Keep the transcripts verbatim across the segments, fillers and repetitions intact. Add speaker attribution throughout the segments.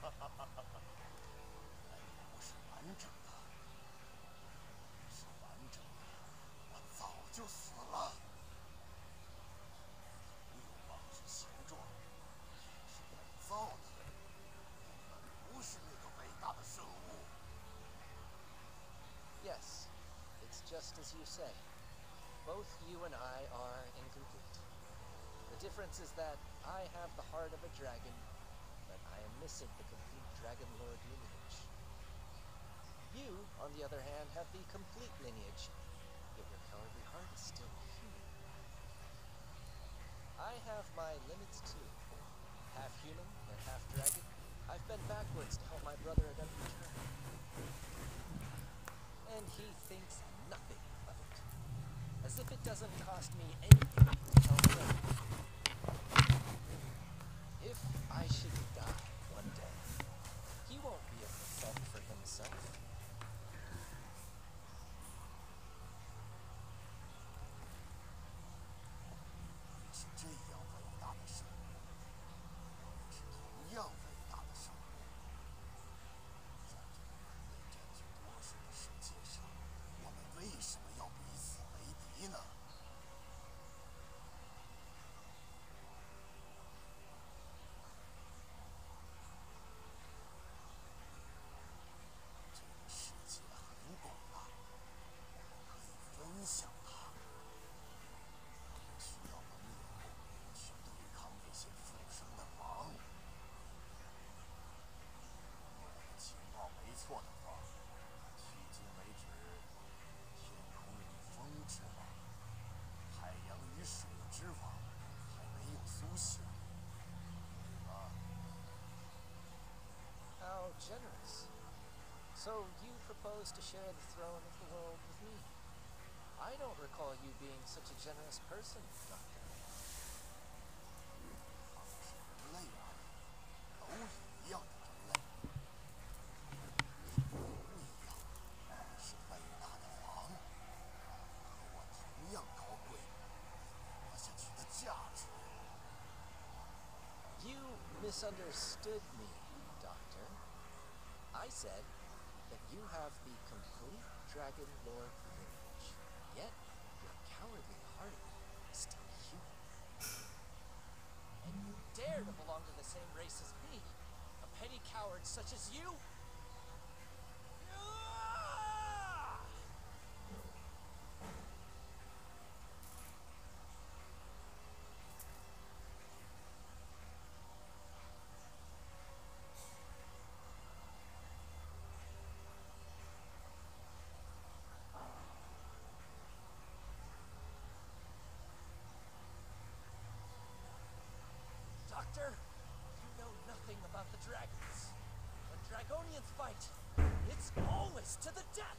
Speaker 1: 原来你不是完整的，是完整的，我早就死了。欲望是形状，是伪造的，你们不是那个伟大的生物。
Speaker 2: Yes, it's just as you say. Both you and I are incomplete. The difference is that I have the heart of a dragon, but I am missing the complete Dragon Lord lineage. You, on the other hand, have the complete lineage, yet your cowardly heart is still human. I have my limits too. Half human and half dragon, I've bent backwards to help my brother at every turn. And he thinks nothing of it. As if it doesn't cost me anything to tell the other. If I should die one day, he won't be able to fend for himself.
Speaker 1: 你是这样伟大的生物，我也是同样伟大的生物。在这个人类占据多数的世界上，我们为什么要彼此为敌呢？这个世界很广大，可以分享它。我需要能力去对抗那些附生的狼。我的情报没错的话，迄今为止，天空与风之王、海洋与水之王还没有苏醒，对吧？
Speaker 2: How generous. So you propose to share the throne of the world with me? I don't recall you being such a generous person, Doctor.
Speaker 1: 他们是人类而已，蝼蚁一样的人类。不一样，你是伟大的王，和我同样高贵，活下去的价值。
Speaker 2: You misunderstood me, Doctor. I said that you have the complete Dragon Lord lineage, yet your cowardly heart is still human. And you dare to belong to the same race as me, a petty coward such as you? Doctor, you know nothing about the dragons. When Dragonians fight, it's always to the death!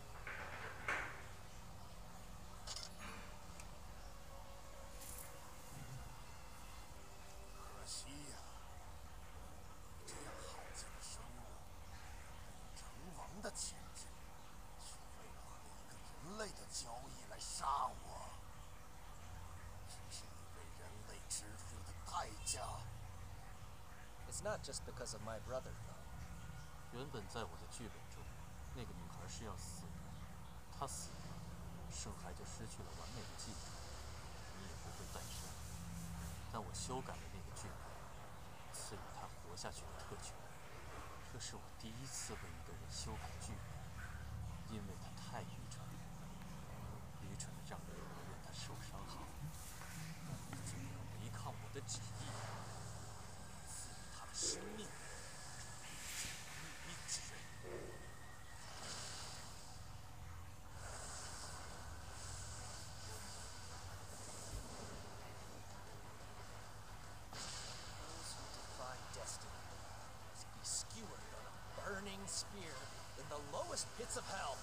Speaker 1: 可惜呀、这样罕见的生物，有成王的潜质，却为了和一个人类的交易来杀我，这是你为人类支付的代价。
Speaker 2: It's not just because of my brother, though.
Speaker 3: 原本在我的剧本中，那个女孩是要死的，她死了，圣孩就失去了完美的继承，你也不会诞生。但我修改了那个剧本，赐予她活下去的特权。这是我第一次为一个人修改剧本，因为他太愚蠢了，愚蠢的让人不愿他受伤好，让你罪恶违抗我的旨意，赐予他的生命。
Speaker 2: Spear in the lowest pits of hell.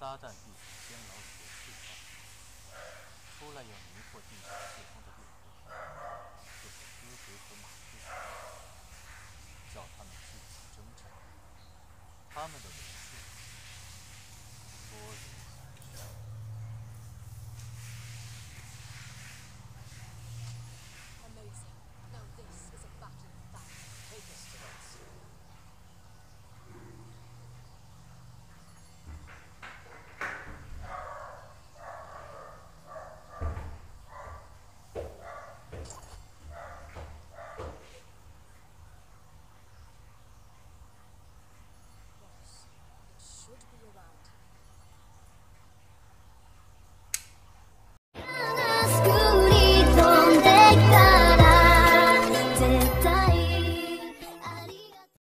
Speaker 3: 撒旦地府监牢里的释放，出来要迷惑地上四方的猎户，就是哥格和马兔，叫他们聚起征战。他们的尾